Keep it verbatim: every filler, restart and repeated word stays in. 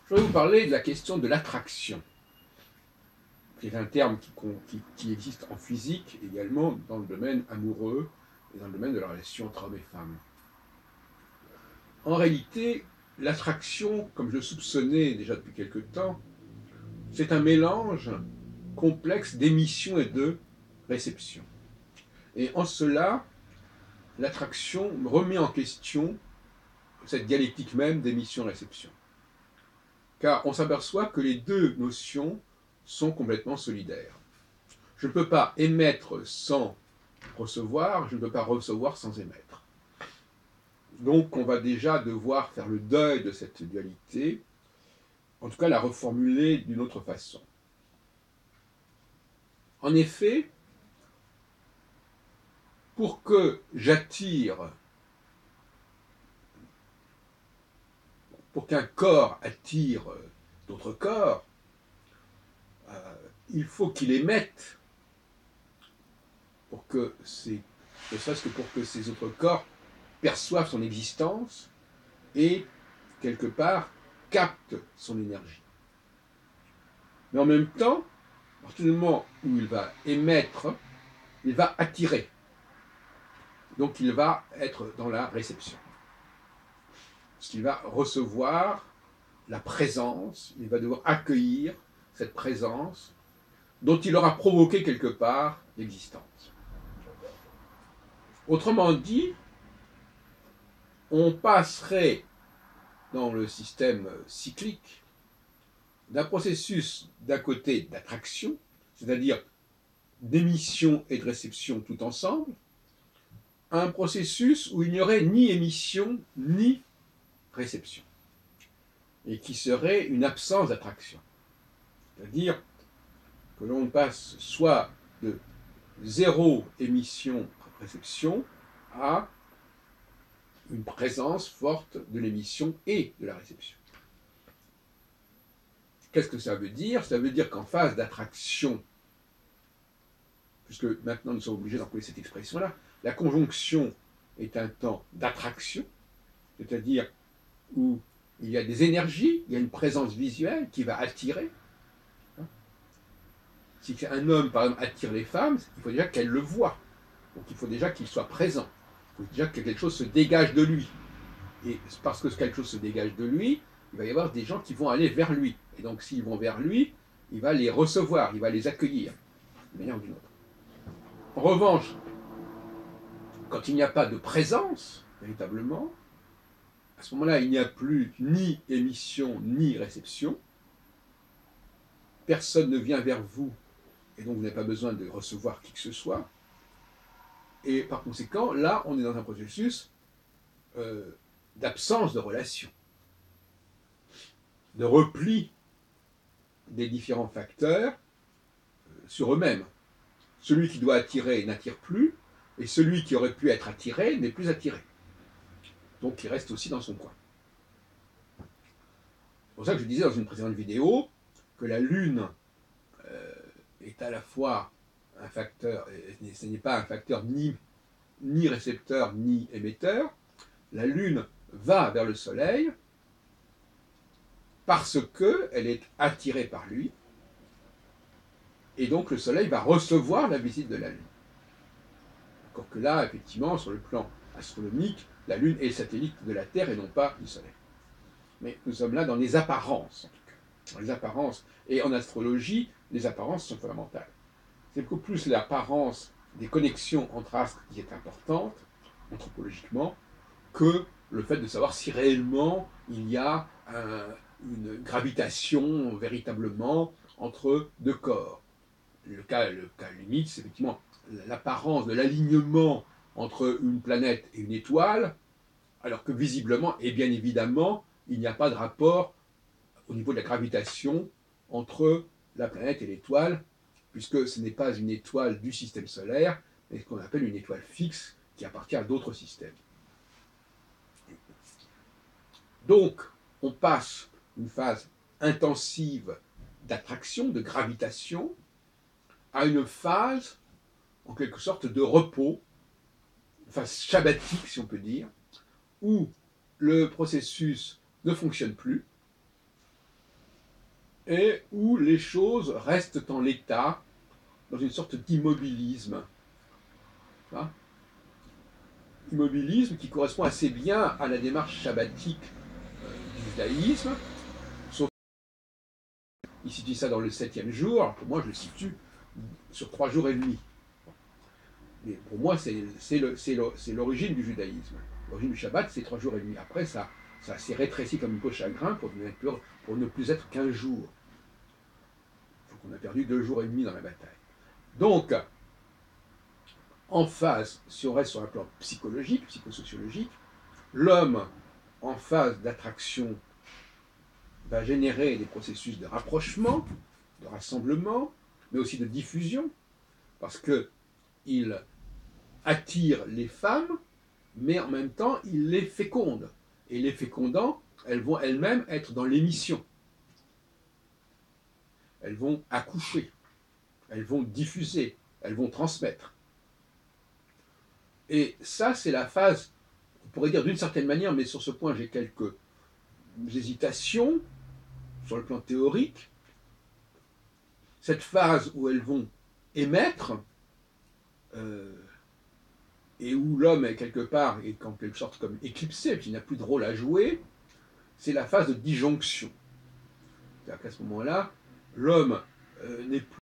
Je vais vous parler de la question de l'attraction, qui est un terme qui, qui, qui existe en physique également dans le domaine amoureux et dans le domaine de la relation entre hommes et femmes. En réalité, l'attraction, comme je le soupçonnais déjà depuis quelque temps, c'est un mélange complexe d'émission et de réception. Et en cela, l'attraction remet en question cette dialectique même d'émission-réception. Car on s'aperçoit que les deux notions sont complètement solidaires. Je ne peux pas émettre sans recevoir, je ne peux pas recevoir sans émettre. Donc on va déjà devoir faire le deuil de cette dualité, en tout cas la reformuler d'une autre façon. En effet, pour que j'attire, pour qu'un corps attire d'autres corps, euh, il faut qu'il émette, pour que ces, ne serait-ce que pour que ces autres corps perçoivent son existence et, quelque part, captent son énergie. Mais en même temps, à partir du moment où il va émettre, il va attirer. Donc il va être dans la réception. Parce qu'il va recevoir la présence, il va devoir accueillir cette présence dont il aura provoqué quelque part l'existence. Autrement dit, on passerait dans le système cyclique d'un processus d'un côté d'attraction, c'est-à-dire d'émission et de réception tout ensemble, à un processus où il n'y aurait ni émission ni réception, et qui serait une absence d'attraction. C'est-à-dire que l'on passe soit de zéro émission-réception à une présence forte de l'émission et de la réception. Qu'est-ce que ça veut dire? Ça veut dire qu'en phase d'attraction, puisque maintenant nous sommes obligés d'employer cette expression-là, la conjonction est un temps d'attraction, c'est-à-dire où il y a des énergies, il y a une présence visuelle qui va attirer. Si un homme, par exemple, attire les femmes, il faut déjà qu'elles le voient. Donc il faut déjà qu'il soit présent. Il faut déjà que quelque chose se dégage de lui. Et parce que quelque chose se dégage de lui, il va y avoir des gens qui vont aller vers lui. Et donc s'ils vont vers lui, il va les recevoir, il va les accueillir, d'une manière ou d'une autre. En revanche, quand il n'y a pas de présence, véritablement, à ce moment-là, il n'y a plus ni émission, ni réception. Personne ne vient vers vous, et donc vous n'avez pas besoin de recevoir qui que ce soit. Et par conséquent, là, on est dans un processus euh, d'absence de relation, de repli des différents facteurs euh, sur eux-mêmes. Celui qui doit attirer n'attire plus, et celui qui aurait pu être attiré n'est plus attiré. Donc il reste aussi dans son coin. C'est pour ça que je disais dans une précédente vidéo que la Lune euh, est à la fois un facteur, et ce n'est pas un facteur ni, ni récepteur ni émetteur. La Lune va vers le Soleil parce qu'elle est attirée par lui, et donc le Soleil va recevoir la visite de la Lune. Encore que là, effectivement, sur le plan astronomique, la Lune est le satellite de la Terre et non pas du Soleil. Mais nous sommes là dans les apparences, en tout cas. Dans les apparences. Et en astrologie, les apparences sont fondamentales. C'est beaucoup plus l'apparence des connexions entre astres qui est importante, anthropologiquement, que le fait de savoir si réellement il y a un, une gravitation véritablement entre deux corps. Le cas, le cas limite, c'est effectivement l'apparence de l'alignement entre une planète et une étoile, alors que visiblement, et bien évidemment, il n'y a pas de rapport au niveau de la gravitation entre la planète et l'étoile, puisque ce n'est pas une étoile du système solaire, mais ce qu'on appelle une étoile fixe qui appartient à d'autres systèmes. Donc, on passe une phase intensive d'attraction, de gravitation, à une phase, en quelque sorte, de repos, une phase shabbatique, si on peut dire, où le processus ne fonctionne plus, et où les choses restent en l'état, dans une sorte d'immobilisme. Hein? Immobilisme qui correspond assez bien à la démarche shabbatique euh, du judaïsme, sauf qu'il situe ça dans le septième jour, alors pour moi je le situe sur trois jours et demi. Mais pour moi c'est l'origine du judaïsme. L'origine du Shabbat c'est trois jours et demi. Après ça, ça s'est rétréci comme une peau de chagrin pour, pour ne plus être qu'un jour. Donc on a perdu deux jours et demi dans la bataille. Donc, en phase, si on reste sur un plan psychologique, psychosociologique, l'homme en phase d'attraction va générer des processus de rapprochement, de rassemblement, mais aussi de diffusion, parce qu'il attire les femmes, mais en même temps, il les féconde. Et les fécondant, elles vont elles-mêmes être dans l'émission. Elles vont accoucher, elles vont diffuser, elles vont transmettre. Et ça, c'est la phase, on pourrait dire d'une certaine manière, mais sur ce point, j'ai quelques hésitations sur le plan théorique. Cette phase où elles vont émettre, euh, et où l'homme est quelque part, est en quelque sorte comme éclipsé, qu'il n'a plus de rôle à jouer, c'est la phase de disjonction. C'est-à-dire qu'à ce moment-là, l'homme euh, n'est plus